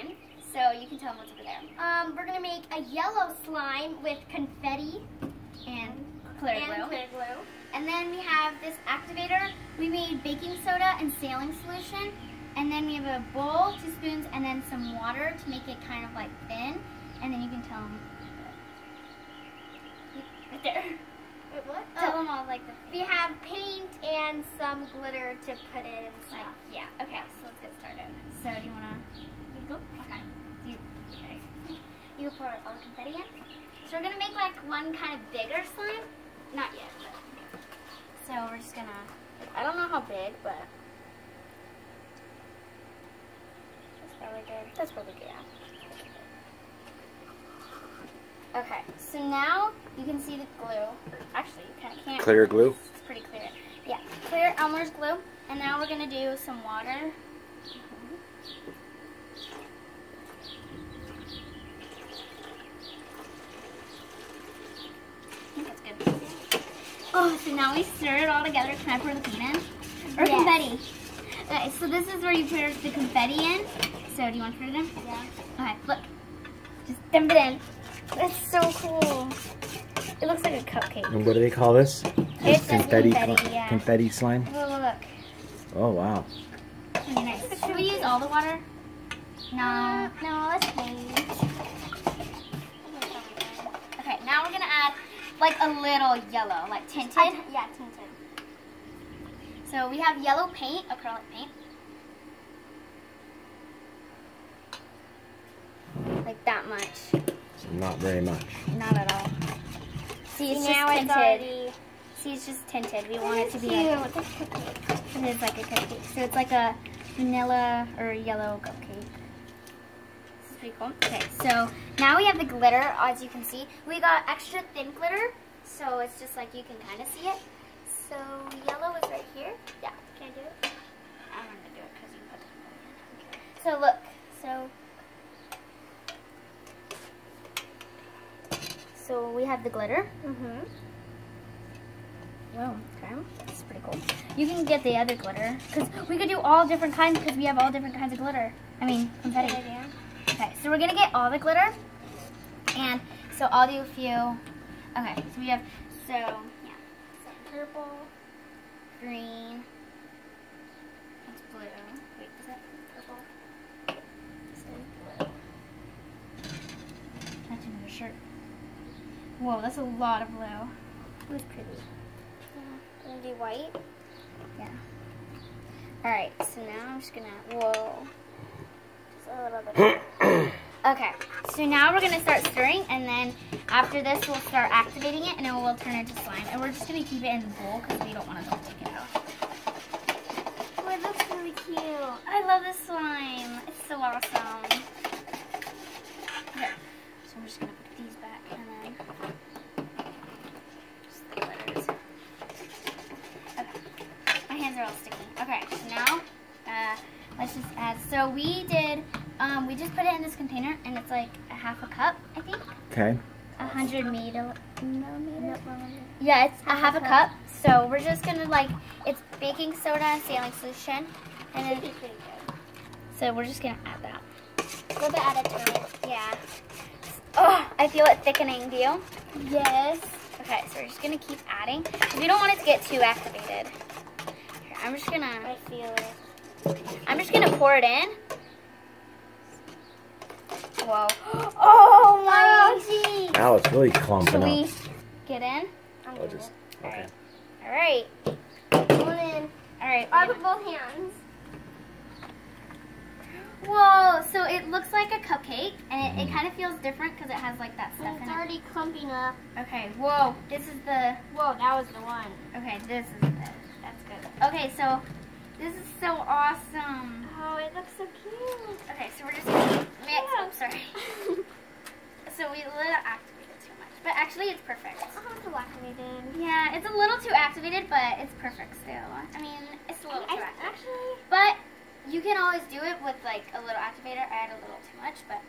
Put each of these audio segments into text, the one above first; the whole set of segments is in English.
slime. So you can tell them what's over there. We're gonna make a yellow slime with confetti And clear glue. glue. And then we have this activator. We made baking soda and saline solution. And then we have a bowl, 2 spoons, and then some water to make it kind of like thin. And then you can tell them. Right there. Wait, what? Tell them all like the We have paint and some glitter to put in and like, stuff. yeah. Okay, so let's get started. So do you wanna go? Okay. Okay. You pour all the confetti in. So we're gonna make like one kind of bigger slime. Not yet. But, okay. So we're just gonna. I don't know how big, but that's probably good. That's probably good. Yeah. Okay. So now you can see the glue. Actually, you kind of can't. Clear glue? It's pretty clear. Yeah, clear Elmer's glue. And now we're gonna do some water. I think that's good. Oh, so now we stir it all together. Can I pour the paint in? Or Yes. confetti? Okay, so this is where you put the confetti in. So do you want to put it in? Yeah. Okay, look. Just dump it in. That's so cool. It looks like a cupcake. And what do they call this? It's just confetti, yeah. Confetti slime? Look. Oh, wow. Really nice. Should we use all the water? No. No, let's paint. Okay, now we're gonna add like a little yellow, like tinted. Yeah, tinted. So we have yellow paint, acrylic paint. Like that much. Not very much. Not at all. See, it's now just it's tinted. already. See, it's just tinted. We want it to be cute. like, It's a cookie. it is like a cupcake. So it's like a vanilla or yellow cupcake. This is pretty cool. Okay, so now we have the glitter, as you can see. We got extra thin glitter, so it's just like you can kind of see it. So yellow is right here. Yeah, can I do it? I'm going to do it because you put it in. So look, so we have the glitter. Mm-hmm. Whoa, okay. That's pretty cool. You can get the other glitter, because we could do all different kinds, because we have all different kinds of glitter. I mean, confetti. Good idea. Okay, so we're going to get all the glitter, and so I'll do a few. Okay, so we have, so, yeah, some purple, green, that's blue. Wait, is that purple? Some blue. That's another shirt. Whoa, that's a lot of blue. Blue's pretty. Gonna do white. Yeah. Alright, so now I'm just gonna, whoa. Just a little bit. Okay, so now we're gonna start stirring, and then after this we'll start activating it, and then we'll turn it to slime. And we're just gonna keep it in the bowl because we don't want to take it out. Oh, it looks really cute. I love this slime. It's so awesome. Okay, so I'm just gonna put these back, and then just the glitters. Okay, my hands are all sticky. Okay, so now let's just add. So we did. We just put it in this container, and it's like a half a cup, I think. Okay. 100 milliliters. Yeah, it's a half a cup. So we're just gonna it's baking soda and saline solution, and then Pretty good. so we're just gonna add that. A little bit at a time. Yeah. Oh, I feel it thickening. Do you? Yes. Okay, so we're just gonna keep adding. We don't want it to get too activated. Here, I'm just I gonna feel it. pour it in. Whoa. Oh my. geez. Ow, it's really clumping Should we up. get in? I'm I'll doing just, it. okay. All right. One in. All right. I put both hands. Whoa, so it looks like a cupcake, and it kind of feels different because it has like that stuff It's in it. already clumping up. Okay, whoa, this is the, Whoa, that was the one. okay, this is it. That's good. Okay, so this is so awesome. Oh, it looks so cute. Okay, so we're just gonna mix, oh, sorry. So we let it activate it too much, but actually it's perfect. I'll have to activated. Yeah, it's a little too activated, but it's perfect still. I mean, it's a little too activated. Actually, But you can always do it with like a little activator. I add a little too much, but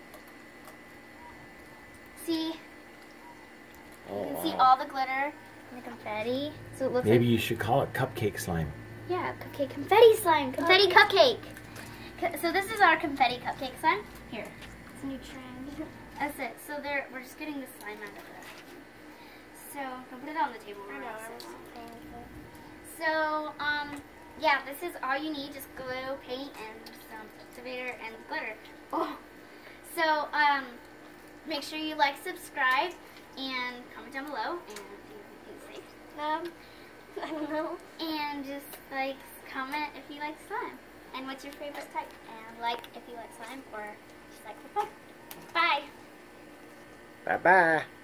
see, Oh, you can see wow. all the glitter and the confetti. So it looks Maybe like, you should call it cupcake slime. yeah, cupcake, confetti slime, confetti cupcake. So this is our confetti cupcake slime. Here. It's a new trend. That's it. So we're just getting the slime out of it. So, don't put it on the table. I know. So, yeah, this is all you need. Just glue, paint, and some activator and glitter. Oh. So, make sure you like, subscribe, and comment down below. And anything to say. I don't know. And just like comment if you like slime. And what's your favorite type? And like if you like slime or just like for fun. Bye. Bye-bye.